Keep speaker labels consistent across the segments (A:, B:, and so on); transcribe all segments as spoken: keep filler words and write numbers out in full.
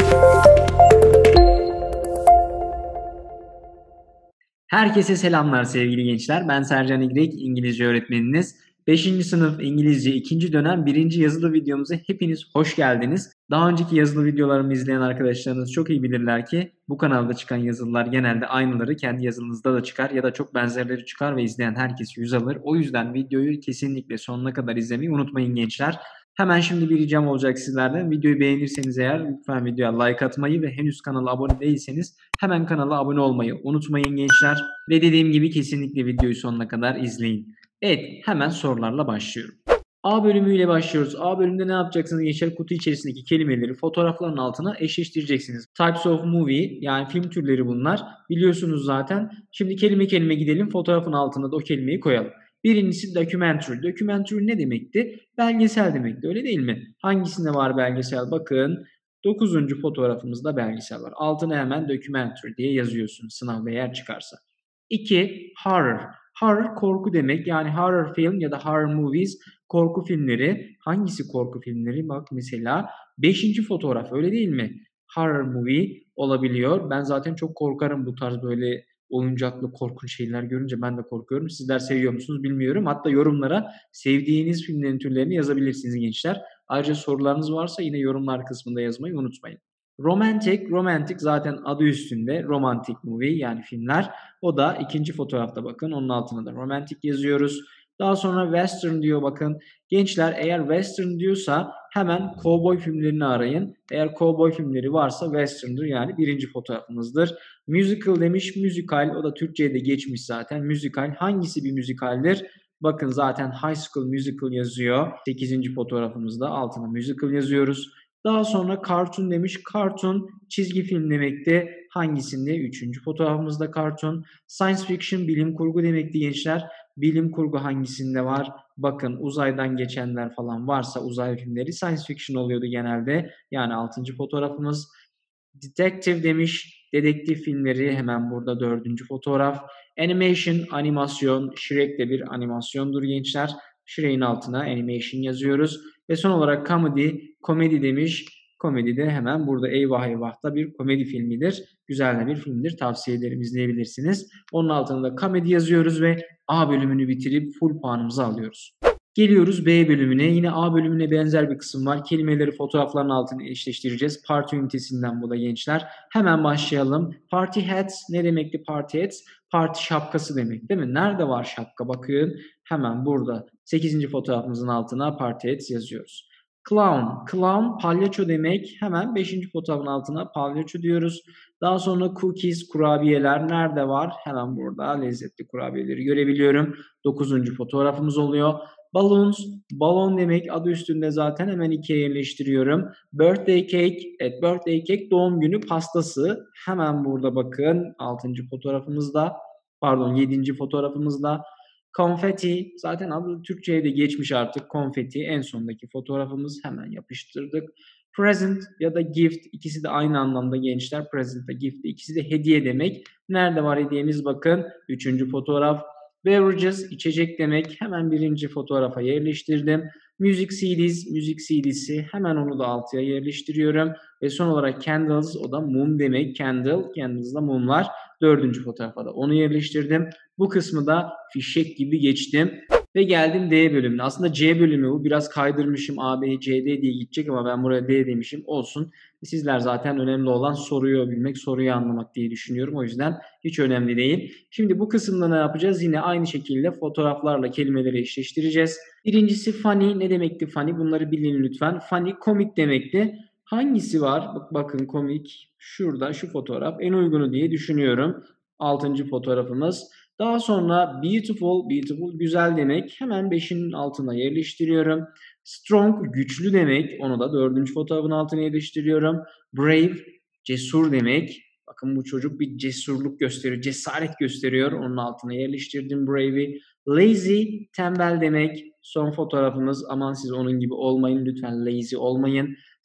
A: Herkese selamlar sevgili gençler. Ben Sercan İgrek, İngilizce öğretmeniniz. beşinci sınıf İngilizce ikinci dönem birinci yazılı videomuza hepiniz hoş geldiniz. Daha önceki yazılı videolarımı izleyen arkadaşlarınız çok iyi bilirler ki bu kanalda çıkan yazılılar genelde aynıları kendi yazınızda da çıkar ya da çok benzerleri çıkar ve izleyen herkes yüz alır. O yüzden videoyu kesinlikle sonuna kadar izlemeyi unutmayın gençler. Hemen şimdi bir ricam olacak sizlerden. Videoyu beğenirseniz eğer lütfen videoya like atmayı ve henüz kanala abone değilseniz hemen kanala abone olmayı unutmayın gençler. Ve dediğim gibi kesinlikle videoyu sonuna kadar izleyin. Evet, hemen sorularla başlıyorum. A bölümüyle başlıyoruz. A bölümünde ne yapacaksınız gençler? Kutu içerisindeki kelimeleri fotoğrafların altına eşleştireceksiniz. Types of movie, yani film türleri bunlar. Biliyorsunuz zaten. Şimdi kelime kelime gidelim. Fotoğrafın altına da o kelimeyi koyalım. Birincisi documentary. Documentary ne demekti? Belgesel demekti, öyle değil mi? Hangisinde var belgesel? Bakın dokuzuncu fotoğrafımızda belgesel var. Altına hemen documentary diye yazıyorsun sınavda eğer çıkarsa. iki. Horror. Horror korku demek. Yani horror film ya da horror movies korku filmleri. Hangisi korku filmleri? Bak mesela beşinci fotoğraf, öyle değil mi? Horror movie olabiliyor. Ben zaten çok korkarım bu tarz böyle oyuncaklı korkunç şeyler görünce, ben de korkuyorum. Sizler seviyor musunuz bilmiyorum. Hatta yorumlara sevdiğiniz filmlerin türlerini yazabilirsiniz gençler. Ayrıca sorularınız varsa yine yorumlar kısmında yazmayı unutmayın. Romantic, romantic zaten adı üstünde. Romantic movie yani filmler. O da ikinci fotoğrafta bakın. Onun altına da romantic yazıyoruz. Daha sonra western diyor bakın. Gençler eğer western diyorsa hemen cowboy filmlerini arayın. Eğer cowboy filmleri varsa western'dır, yani birinci fotoğrafımızdır. Musical demiş, müzikal, o da Türkçe'ye de geçmiş zaten. Müzikal hangisi bir müzikaldir? Bakın zaten High School Musical yazıyor. sekizinci fotoğrafımızda altına musical yazıyoruz. Daha sonra cartoon demiş. Cartoon çizgi film demekti. Hangisinde? Üçüncü fotoğrafımızda cartoon. Science fiction bilim kurgu demekti gençler. Bilim kurgu hangisinde var? Bakın uzaydan geçenler falan varsa uzay filmleri science fiction oluyordu genelde. Yani altıncı fotoğrafımız. Detective demiş. Dedektif filmleri hemen burada dördüncü fotoğraf. Animation, animasyon. Shrek de bir animasyondur gençler. Shrek'in altına animation yazıyoruz. Ve son olarak comedy, komedi demiş. Komedi de hemen burada Eyvah Eyvah da bir komedi filmidir. Güzel de bir filmdir. Tavsiye ederim, izleyebilirsiniz. Onun altına da komedi yazıyoruz ve A bölümünü bitirip full puanımızı alıyoruz. Geliyoruz B bölümüne. Yine A bölümüne benzer bir kısım var. Kelimeleri fotoğrafların altına eşleştireceğiz. Parti ünitesinden bu da gençler. Hemen başlayalım. Party hats ne demekti party hats? Parti şapkası demek değil mi? Nerede var şapka? Bakın hemen burada sekizinci fotoğrafımızın altına party hats yazıyoruz. Clown. Clown palyaço demek. Hemen beşinci fotoğrafın altına palyaço diyoruz. Daha sonra cookies, kurabiyeler nerede var? Hemen burada lezzetli kurabiyeleri görebiliyorum. dokuzuncu fotoğrafımız oluyor. Balloons, balon demek adı üstünde zaten, hemen ikiye yerleştiriyorum. Birthday cake, evet birthday cake doğum günü pastası. Hemen burada bakın altıncı fotoğrafımızda, pardon yedinci fotoğrafımızda. Konfeti zaten adı Türkçe'ye de geçmiş artık, konfeti en sondaki fotoğrafımız, hemen yapıştırdık. Present ya da gift, ikisi de aynı anlamda gençler. Present ve gift de ikisi de hediye demek. Nerede var hediyemiz bakın üçüncü fotoğraf. Beverages içecek demek. Hemen birinci fotoğrafa yerleştirdim. Music C Ds, müzik C D'si, hemen onu da altıya yerleştiriyorum. Ve son olarak candles, o da mum demek. Candle, candles da mumlar. Dördüncü fotoğrafa da onu yerleştirdim. Bu kısmı da fişek gibi geçtim. Ve geldim D bölümüne. Aslında C bölümü bu. Biraz kaydırmışım. A, B, C, D diye gidecek ama ben buraya D demişim. Olsun. Sizler zaten önemli olan soruyu bilmek, soruyu anlamak diye düşünüyorum. O yüzden hiç önemli değil. Şimdi bu kısımda ne yapacağız? Yine aynı şekilde fotoğraflarla kelimeleri eşleştireceğiz. Birincisi funny. Ne demekti funny? Bunları bilin lütfen. Funny komik demekti. Hangisi var? Bak, bakın komik. Şurada şu fotoğraf en uygunu diye düşünüyorum. Altıncı fotoğrafımız. Daha sonra beautiful, beautiful güzel demek. Hemen beşinin altına yerleştiriyorum. Strong güçlü demek. Onu da dördüncü fotoğrafın altına yerleştiriyorum. Brave cesur demek. Bakın bu çocuk bir cesurluk gösteriyor, cesaret gösteriyor. Onun altına yerleştirdim brave'i. Lazy tembel demek. Son fotoğrafımız, aman siz onun gibi olmayın lütfen, lazy olmayın.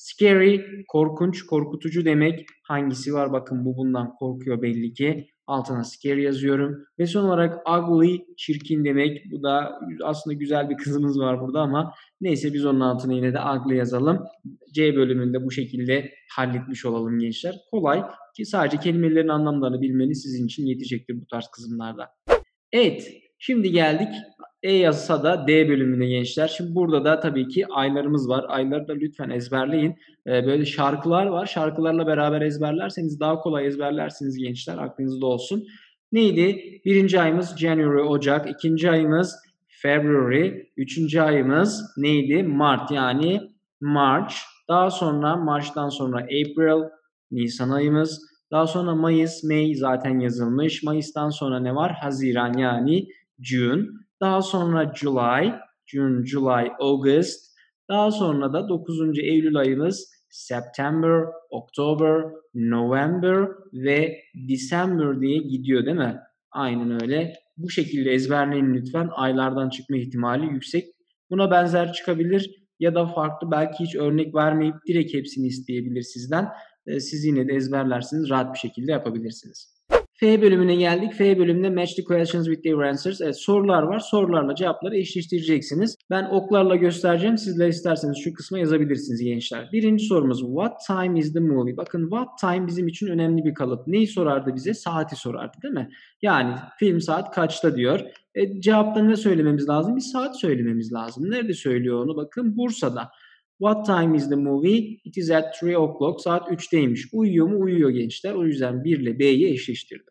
A: Scary, korkunç, korkutucu demek. Hangisi var? Bakın bu bundan korkuyor belli ki. Altına scary yazıyorum. Ve son olarak ugly, çirkin demek. Bu da aslında güzel bir kızımız var burada ama neyse biz onun altına yine de ugly yazalım. C bölümünde bu şekilde halletmiş olalım gençler. Kolay ki sadece kelimelerin anlamlarını bilmeniz sizin için yetecektir bu tarz kısımlarda. Evet, şimdi geldik E yazsa da D bölümüne gençler. Şimdi burada da tabii ki aylarımız var. Ayları da lütfen ezberleyin. Ee, böyle şarkılar var. Şarkılarla beraber ezberlerseniz daha kolay ezberlersiniz gençler. Aklınızda olsun. Neydi? Birinci ayımız January, Ocak. İkinci ayımız February. Üçüncü ayımız neydi? Mart yani March. Daha sonra March'tan sonra April, Nisan ayımız. Daha sonra Mayıs, May zaten yazılmış. Mayıs'tan sonra ne var? Haziran yani June. Daha sonra July, June, July, August. Daha sonra da dokuzuncu Eylül ayımız September, October, November ve December diye gidiyor değil mi? Aynen öyle. Bu şekilde ezberleyin lütfen. Aylardan çıkma ihtimali yüksek. Buna benzer çıkabilir ya da farklı belki hiç örnek vermeyip direkt hepsini isteyebilir sizden. Siz yine de ezberlersiniz, rahat bir şekilde yapabilirsiniz. F bölümüne geldik. F bölümünde match the questions with their answers. Evet, sorular var. Sorularla cevapları eşleştireceksiniz. Ben oklarla göstereceğim. Sizler isterseniz şu kısma yazabilirsiniz gençler. Birinci sorumuz what time is the movie? Bakın what time bizim için önemli bir kalıp. Neyi sorardı bize? Saati sorardı değil mi? Yani film saat kaçta diyor. E, cevapta ne söylememiz lazım? Bir saat söylememiz lazım. Nerede söylüyor onu? Bakın Bursa'da. What time is the movie? It is at three o'clock. Saat üçteymiş. Uyuyor mu? Uyuyor gençler. O yüzden bir ile B'yi eşleştirdim.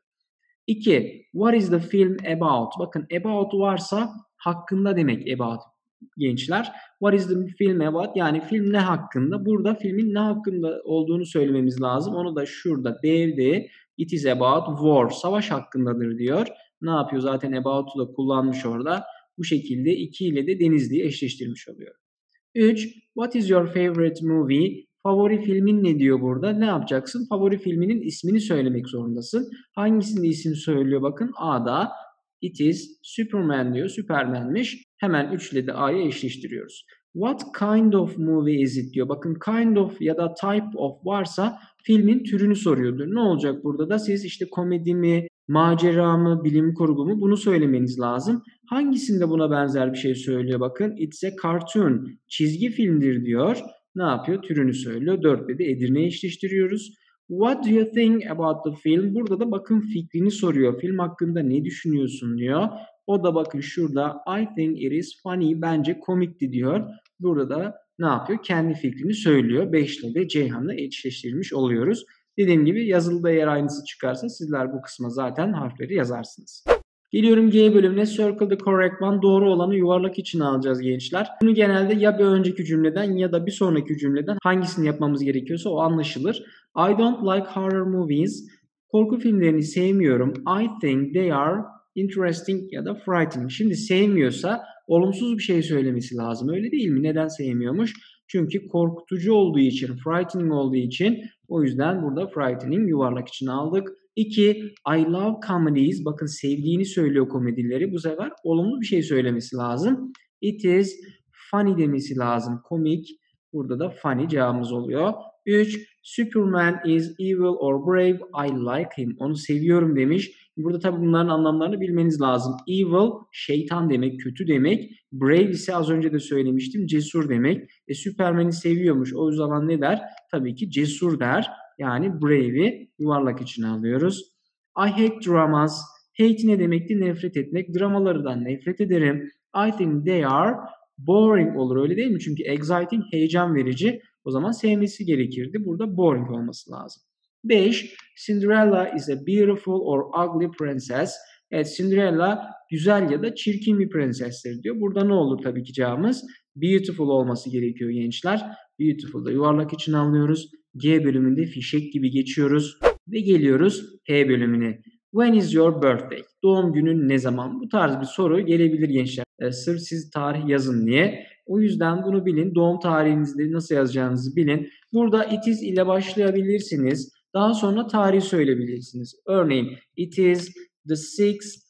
A: iki. What is the film about? Bakın about varsa hakkında demek about gençler. What is the film about? Yani film ne hakkında? Burada filmin ne hakkında olduğunu söylememiz lazım. Onu da şurada D'de it is about war. Savaş hakkındadır diyor. Ne yapıyor? Zaten about'u da kullanmış orada. Bu şekilde iki ile de Denizli'yi eşleştirmiş oluyor. üç. What is your favorite movie? Favori filmin ne diyor burada? Ne yapacaksın? Favori filminin ismini söylemek zorundasın. Hangisinin isim söylüyor bakın? A'da it is Superman diyor. Superman'miş. Hemen üç ile de A'ya eşleştiriyoruz. What kind of movie is it diyor. Bakın kind of ya da type of varsa filmin türünü soruyordur. Ne olacak burada da? Siz işte komedi mi, macera mı, bilim kurgu mu bunu söylemeniz lazım. Hangisinde buna benzer bir şey söylüyor bakın. It's a cartoon. Çizgi filmdir diyor. Ne yapıyor? Türünü söylüyor. dörtte de Edirne'ye eşleştiriyoruz. What do you think about the film? Burada da bakın fikrini soruyor. Film hakkında ne düşünüyorsun diyor. O da bakın şurada I think it is funny. Bence komikti diyor. Burada da ne yapıyor? Kendi fikrini söylüyor. beş ile de Ceyhan'la eşleştirmiş oluyoruz. Dediğim gibi yazılıda eğer aynısı çıkarsa sizler bu kısma zaten harfleri yazarsınız. Geliyorum G bölümüne. Circle the correct one. Doğru olanı yuvarlak içine alacağız gençler. Bunu genelde ya bir önceki cümleden ya da bir sonraki cümleden hangisini yapmamız gerekiyorsa o anlaşılır. I don't like horror movies. Korku filmlerini sevmiyorum. I think they are interesting ya da frightening. Şimdi sevmiyorsa olumsuz bir şey söylemesi lazım. Öyle değil mi? Neden sevmiyormuş? Çünkü korkutucu olduğu için, frightening olduğu için o yüzden burada frightening yuvarlak içine aldık. iki. I love comedies. Bakın sevdiğini söylüyor komedileri. Bu sefer olumlu bir şey söylemesi lazım. It is funny demesi lazım. Komik. Burada da funny cevabımız oluyor. üç. Superman is evil or brave. I like him. Onu seviyorum demiş. Burada tabii bunların anlamlarını bilmeniz lazım. Evil, şeytan demek, kötü demek. Brave ise az önce de söylemiştim, cesur demek. E, Superman'i seviyormuş. O zaman ne der? Tabii ki cesur der. Yani brave'i yuvarlak içine alıyoruz. I hate dramas. Hate ne demekti? Nefret etmek. Dramalardan nefret ederim. I think they are boring olur öyle değil mi? Çünkü exciting heyecan verici. O zaman sevmesi gerekirdi. Burada boring olması lazım. beş. Cinderella is a beautiful or ugly princess. Evet, Cinderella güzel ya da çirkin bir prensestir diyor. Burada ne olur tabii ki cevabımız? Beautiful olması gerekiyor gençler. Beautiful da yuvarlak için alıyoruz. G bölümünde fişek gibi geçiyoruz. Ve geliyoruz H bölümüne. When is your birthday? Doğum günün ne zaman? Bu tarz bir soru gelebilir gençler. E, sırf siz tarih yazın diye. O yüzden bunu bilin. Doğum tarihinizi nasıl yazacağınızı bilin. Burada it is ile başlayabilirsiniz. Daha sonra tarihi söyleyebilirsiniz. Örneğin it is the sixth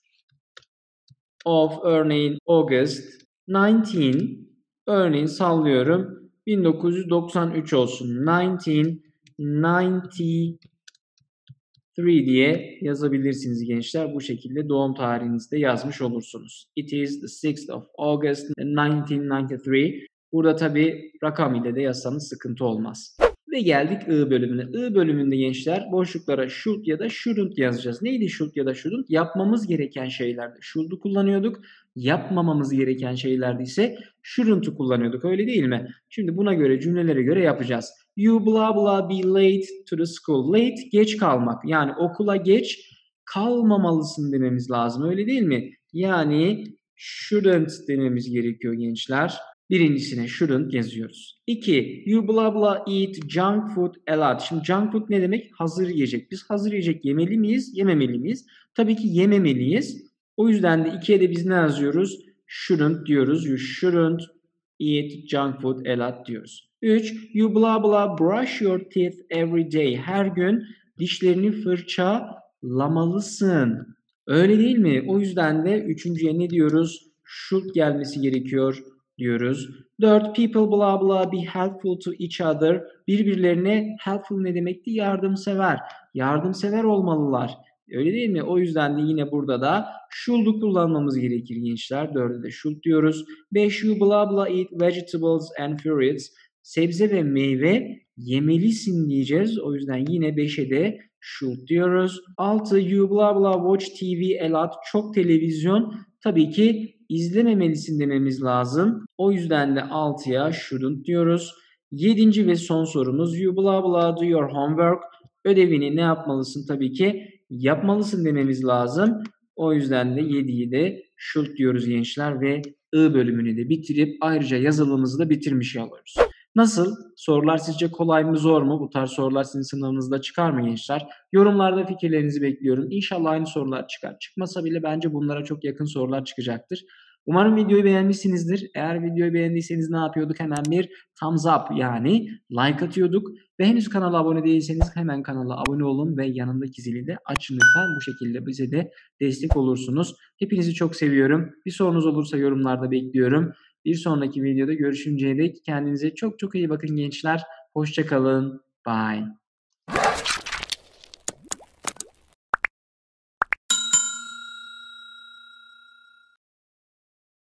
A: of örneğin August nineteen. Örneğin sallıyorum bin dokuz yüz doksan üç olsun. bin dokuz yüz doksan üç diye yazabilirsiniz gençler. Bu şekilde doğum tarihinizi de yazmış olursunuz. It is the sixth of August bin dokuz yüz doksan üç. Burada tabi rakam ile de yazsanız sıkıntı olmaz. Ve geldik I bölümüne. I bölümünde gençler boşluklara should ya da shouldn't yazacağız. Neydi should ya da shouldn't? Yapmamız gereken şeylerde should'u kullanıyorduk. Yapmamamız gereken şeylerde ise shouldn't'u kullanıyorduk. Öyle değil mi? Şimdi buna göre, cümlelere göre yapacağız. You blah blah be late to the school. Late, geç kalmak. Yani okula geç kalmamalısın dememiz lazım. Öyle değil mi? Yani shouldn't dememiz gerekiyor gençler. Birincisine shouldn't yazıyoruz. iki. You blah blah eat junk food a lot. Şimdi junk food ne demek? Hazır yiyecek. Biz hazır yiyecek yemeli miyiz? Yememeli miyiz? Tabii ki yememeliyiz. O yüzden de ikiye de biz ne yazıyoruz? Shouldn't diyoruz. You shouldn't eat junk food a lot diyoruz. üç. You blah blah brush your teeth every day. Her gün dişlerini fırçalamalısın. Öyle değil mi? O yüzden de üçüncüye ne diyoruz? Should gelmesi gerekiyor diyoruz. dört. People blah blah be helpful to each other. Birbirlerine helpful ne demekti? Yardımsever. Yardımsever olmalılar. Öyle değil mi? O yüzden de yine burada da should'u kullanmamız gerekir gençler. dörde de should diyoruz. beş. You blah blah eat vegetables and fruits. Sebze ve meyve yemelisin diyeceğiz. O yüzden yine beşe de should diyoruz. altı. You blah blah watch T V a lot. Çok televizyon tabii ki izlememelisin dememiz lazım. O yüzden de altıya shouldn't diyoruz. yedinci ve son sorumuz. You blah blah do your homework. Ödevini ne yapmalısın? Tabii ki yapmalısın dememiz lazım. O yüzden de yediyi de should diyoruz gençler ve I bölümünü de bitirip ayrıca yazılımımızı da bitirmiş oluyoruz. Nasıl? Sorular sizce kolay mı zor mu? Bu tarz sorular sizin sınavınızda çıkar mı gençler? Yorumlarda fikirlerinizi bekliyorum. İnşallah aynı sorular çıkar. Çıkmasa bile bence bunlara çok yakın sorular çıkacaktır. Umarım videoyu beğenmişsinizdir. Eğer videoyu beğendiyseniz ne yapıyorduk? Hemen bir thumbs up yani like atıyorduk. Ve henüz kanala abone değilseniz hemen kanala abone olun ve yanındaki zili de açın lütfen. Bu şekilde bize de destek olursunuz. Hepinizi çok seviyorum. Bir sorunuz olursa yorumlarda bekliyorum. Bir sonraki videoda görüşünceye dek kendinize çok çok iyi bakın gençler. Hoşça kalın. Bye.